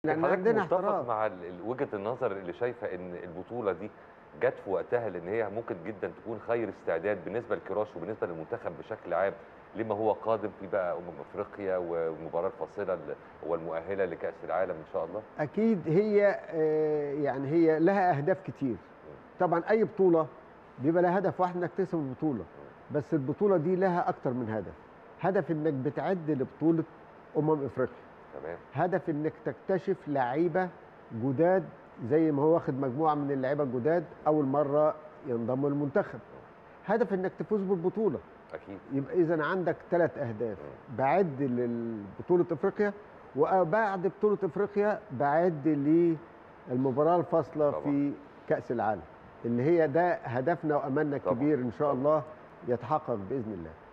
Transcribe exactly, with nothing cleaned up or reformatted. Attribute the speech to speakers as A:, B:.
A: لان عندنا
B: متفق
A: احتراف
B: مع وجهه النظر اللي شايفه ان البطوله دي جت في وقتها، لان هي ممكن جدا تكون خير استعداد بالنسبه لكراش وبالنسبه للمنتخب بشكل عام لما هو قادم في بقى امم افريقيا والمباراه الفاصله والمؤهله لكاس العالم ان شاء الله.
A: اكيد هي يعني هي لها اهداف كتير. طبعا اي بطوله بيبقى لها هدف واحد انك تكسب البطوله، بس البطوله دي لها اكتر من هدف. هدف انك بتعد لبطوله امم افريقيا،
B: تمام.
A: هدف انك تكتشف لعيبه جداد زي ما هو واخد مجموعه من اللعيبه الجداد اول مره ينضموا للمنتخب، هدف انك تفوز بالبطوله.
B: اكيد.
A: يبقى اذا عندك ثلاث اهداف، بعد لبطوله افريقيا، وبعد بطوله افريقيا بعد للمباراه الفاصله
B: طبعا.
A: في كاس العالم، اللي هي ده هدفنا واملنا الكبير ان شاء
B: طبعا.
A: الله يتحقق باذن الله.